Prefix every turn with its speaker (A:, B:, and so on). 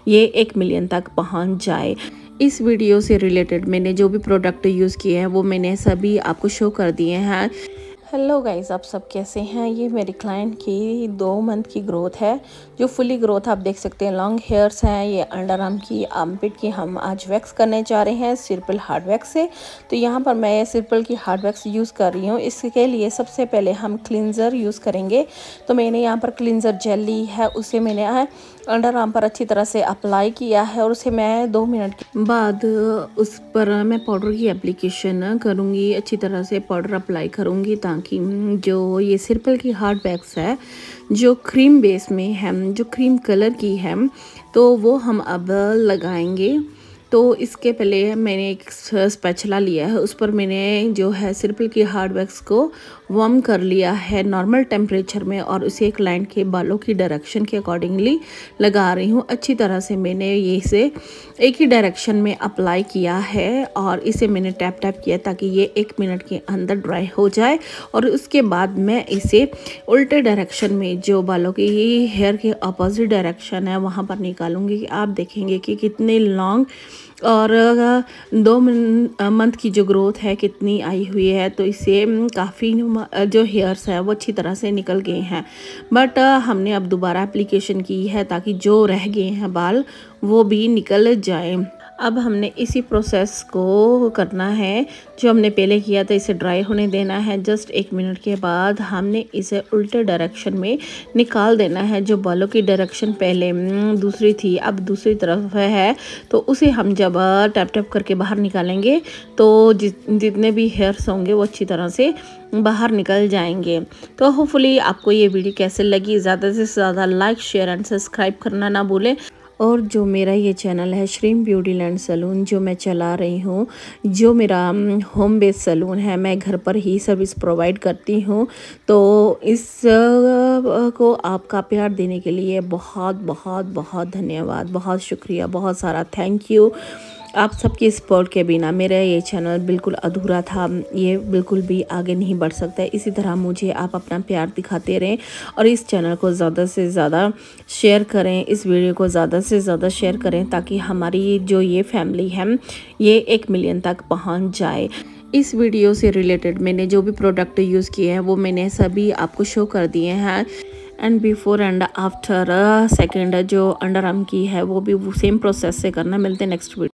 A: ये 1 मिलियन तक पहुंच जाए। इस वीडियो से रिलेटेड मैंने जो भी प्रोडक्ट यूज़ किए हैं वो मैंने सभी आपको शो कर दिए हैं। हेलो गाइस, आप सब कैसे हैं? ये मेरी क्लाइंट की 2 मंथ की ग्रोथ है, जो फुली ग्रोथ आप देख सकते हैं। लॉन्ग हेयर्स हैं, ये अंडर आर्म की, आर्मपिट की हम आज वैक्स करने जा रहे हैं सिर्पल हार्ड वैक्स से। तो यहाँ पर मैं सिर्पल की हार्ड वैक्स यूज़ कर रही हूँ। इसके लिए सबसे पहले हम क्लिनज़र यूज़ करेंगे। तो मैंने यहाँ पर क्लिनज़र जेल ली है, उसे मैंने अंडर आर्म पर अच्छी तरह से अप्लाई किया है और उसे मैं 2 मिनट के बाद उस पर मैं पाउडर की एप्लीकेशन करूँगी। अच्छी तरह से पाउडर अप्लाई करूँगी ताकि जो ये सिर्पल की हार्ड वैक्स है जो क्रीम बेस में है, जो क्रीम कलर की है, तो वो हम अब लगाएंगे। तो इसके पहले मैंने एक स्पैचुला लिया है, उस पर मैंने जो है सिर्पल की हार्ड वैक्स को वार्म कर लिया है नॉर्मल टेम्परेचर में और उसे क्लाइंट के बालों की डायरेक्शन के अकॉर्डिंगली लगा रही हूँ। अच्छी तरह से मैंने ये इसे एक ही डायरेक्शन में अप्लाई किया है और इसे मैंने टैप टैप किया ताकि ये 1 मिनट के अंदर ड्राई हो जाए। और उसके बाद मैं इसे उल्टे डायरेक्शन में, जो बालों की हेयर के अपोजिट डायरेक्शन है, वहाँ पर निकालूंगी। आप देखेंगे कि कितने लॉन्ग और 2 मंथ की जो ग्रोथ है कितनी आई हुई है। तो इससे काफ़ी जो हेयर्स है वो अच्छी तरह से निकल गए हैं। बट हमने अब दोबारा एप्लीकेशन की है ताकि जो रह गए हैं बाल वो भी निकल जाए। अब हमने इसी प्रोसेस को करना है जो हमने पहले किया था। इसे ड्राई होने देना है। जस्ट 1 मिनट के बाद हमने इसे उल्टे डायरेक्शन में निकाल देना है। जो बालों की डायरेक्शन पहले दूसरी थी, अब दूसरी तरफ है, तो उसे हम जब टैप टैप करके बाहर निकालेंगे तो जितने भी हेयर्स होंगे वो अच्छी तरह से बाहर निकल जाएंगे। तो होपफुली आपको ये वीडियो कैसे लगी, ज़्यादा से ज़्यादा लाइक, शेयर एंड सब्सक्राइब करना ना भूलें। और जो मेरा ये चैनल है श्रीम ब्यूटी लैंड सैलून, जो मैं चला रही हूँ, जो मेरा होम बेस्ड सैलून है, मैं घर पर ही सर्विस प्रोवाइड करती हूँ। तो इस को आपका प्यार देने के लिए बहुत बहुत बहुत धन्यवाद, बहुत शुक्रिया, बहुत सारा थैंक यू। आप सबके सपोर्ट के बिना मेरा ये चैनल बिल्कुल अधूरा था, ये बिल्कुल भी आगे नहीं बढ़ सकता है। इसी तरह मुझे आप अपना प्यार दिखाते रहें और इस चैनल को ज़्यादा से ज़्यादा शेयर करें, इस वीडियो को ज़्यादा से ज़्यादा शेयर करें ताकि हमारी जो ये फैमिली है ये 1 मिलियन तक पहुंच जाए। इस वीडियो से रिलेटेड मैंने जो भी प्रोडक्ट यूज़ किए हैं वो मैंने सभी आपको शो कर दिए हैं। And before and after second जो अंडर आर्म की है वो भी सेम प्रोसेस से करना। मिलते हैं नेक्स्ट वीडियो।